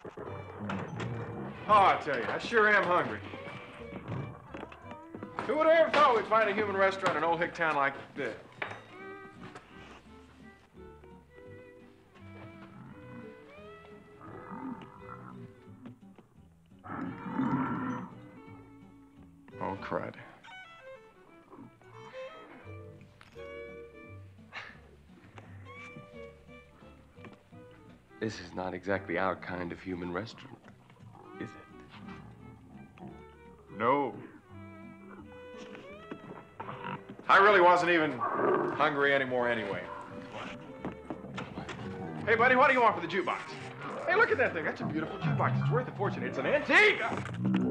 Oh, I tell you, I sure am hungry. Who would have ever thought we'd find a human restaurant in old hick town like this? Oh, crud. This is not exactly our kind of human restaurant, is it? No. I really wasn't even hungry anymore anyway. Hey, buddy, what do you want for the jukebox? Hey, look at that thing. That's a beautiful jukebox. It's worth a fortune. It's an antique.